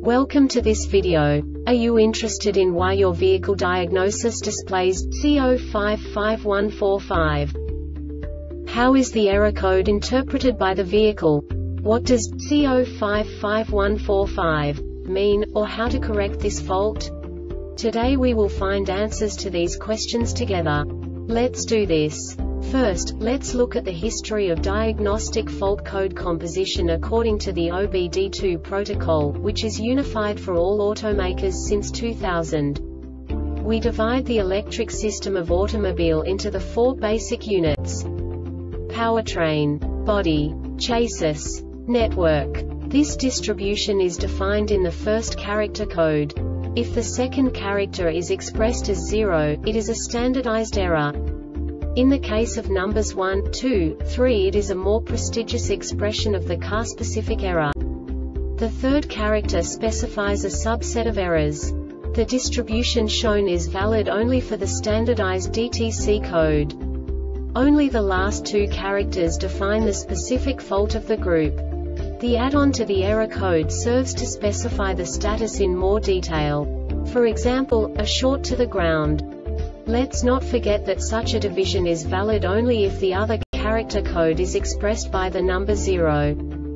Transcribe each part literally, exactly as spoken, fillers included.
Welcome to this video. Are you interested in why your vehicle diagnosis displays C zero five five one four five? How is the error code interpreted by the vehicle? What does C zero five five one four five mean, or how to correct this fault? Today we will find answers to these questions together. Let's do this. First, let's look at the history of diagnostic fault code composition according to the O B D two protocol, which is unified for all automakers since two thousand. We divide the electric system of automobile into the four basic units: powertrain, body, chassis, network. This distribution is defined in the first character code. If the second character is expressed as zero, it is a standardized error. In the case of numbers one, two, three, it is a more prestigious expression of the car-specific error. The third character specifies a subset of errors. The distribution shown is valid only for the standardized D T C code. Only the last two characters define the specific fault of the group. The add-on to the error code serves to specify the status in more detail. For example, a short to the ground. Let's not forget that such a division is valid only if the other character code is expressed by the number zero.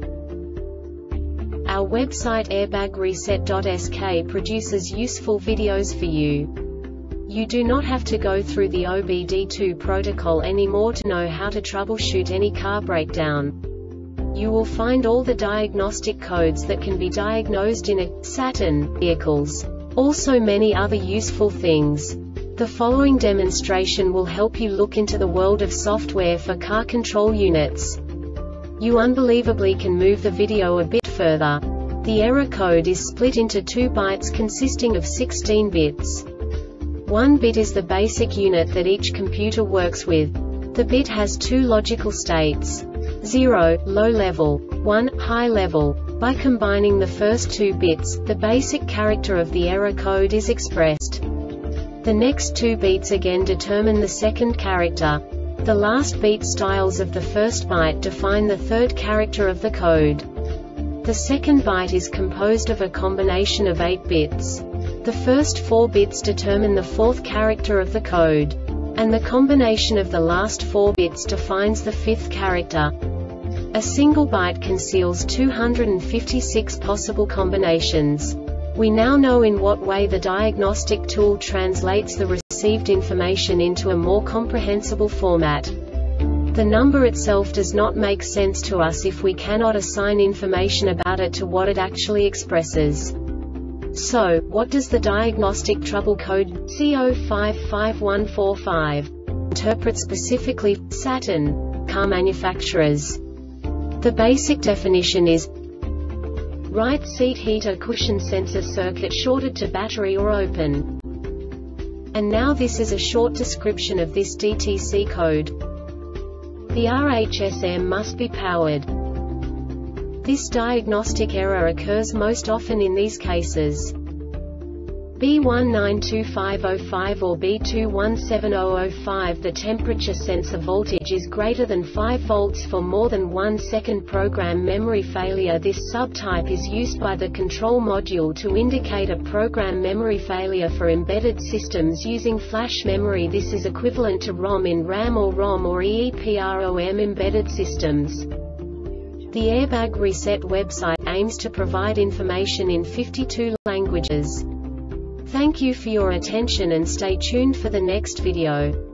Our website airbag reset dot S K produces useful videos for you. You do not have to go through the O B D two protocol anymore to know how to troubleshoot any car breakdown. You will find all the diagnostic codes that can be diagnosed in a Saturn vehicles. Also many other useful things. The following demonstration will help you look into the world of software for car control units. You unbelievably can move the video a bit further. The error code is split into two bytes consisting of sixteen bits. One bit is the basic unit that each computer works with. The bit has two logical states: zero, low level, one, high level. By combining the first two bits, the basic character of the error code is expressed. The next two beats again determine the second character. The last beat styles of the first byte define the third character of the code. The second byte is composed of a combination of eight bits. The first four bits determine the fourth character of the code. And the combination of the last four bits defines the fifth character. A single byte conceals two hundred fifty-six possible combinations. We now know in what way the diagnostic tool translates the received information into a more comprehensible format. The number itself does not make sense to us if we cannot assign information about it to what it actually expresses. So, what does the diagnostic trouble code C zero five five one four five interpret specifically for Saturn car manufacturers? The basic definition is: right seat heater cushion sensor circuit shorted to battery or open. And now this is a short description of this D T C code. The R H S M must be powered. This diagnostic error occurs most often in these cases: B one nine two five zero five or B two one seven zero zero five. The temperature sensor voltage is greater than five volts for more than one second. Program memory failure. This subtype is used by the control module to indicate a program memory failure for embedded systems using flash memory. This is equivalent to ROM in RAM or ROM or EEPROM embedded systems. The Airbag Reset website aims to provide information in fifty-two languages. Thank you for your attention and stay tuned for the next video.